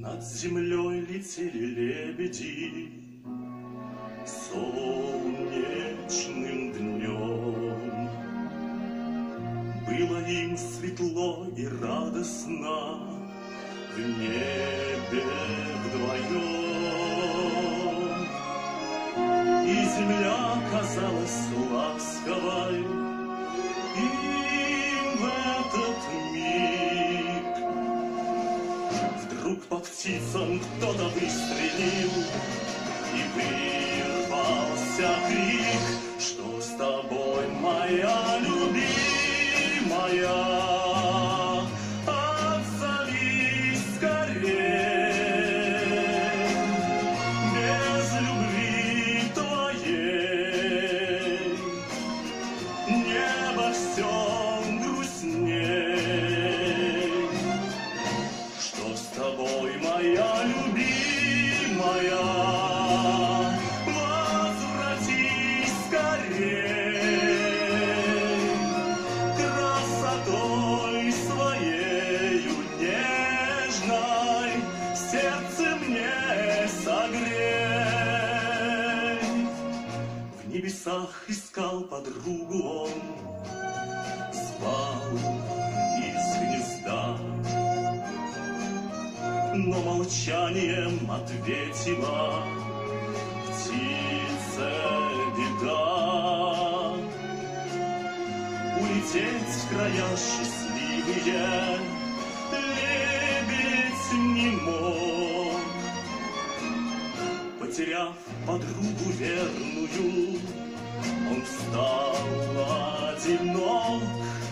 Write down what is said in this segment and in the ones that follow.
Над землей летели лебеди солнечным днем. Было им светло и радостно в небе вдвоем, и земля казалась ласковой им в этот миг. Вдруг по птицам кто-то выстрелил, и вырвался крик: что с тобой, моя любимая? Отзовись скорей, без любви твоей небо все грустней. Что с тобой, моя любимая? Возвратись скорей, красотой своею нежной сердце мне согрей. В небесах искал подругу он, звал из гнезда, но молчанием ответила птице беда. Улететь в края счастливые лебедь не мог, потеряв подругу верную, он стал одинок.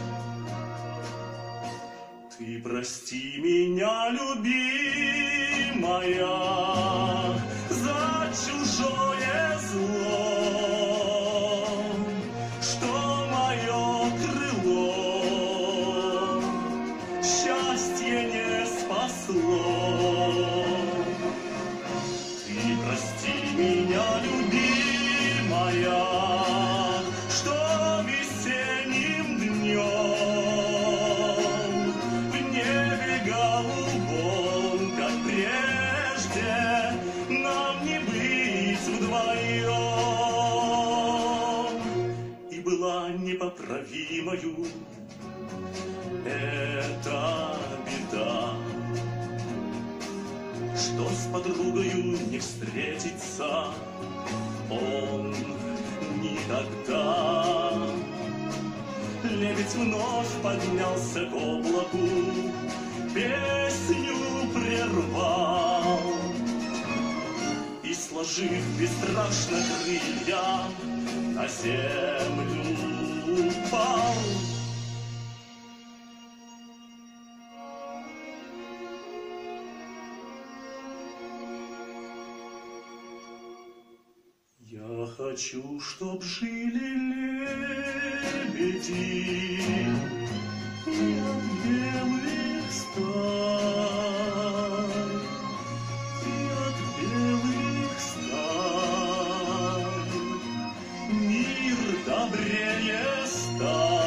Ты прости меня, любимая, за чужое зло, что мое крыло счастье не спасло. Ты прости меня, любимая, что весенним днем в небе голубом, как прежде, нам не быть вдвоем. И была непоправимою эта беда, что с подругою не встретиться он никогда. Лебедь вновь поднялся к облаку, песню прервал и, сложив бесстрашно крылья, на землю упал. Я хочу, чтоб жили лебеди и от белых стай, и от белых стай мир добрее стал.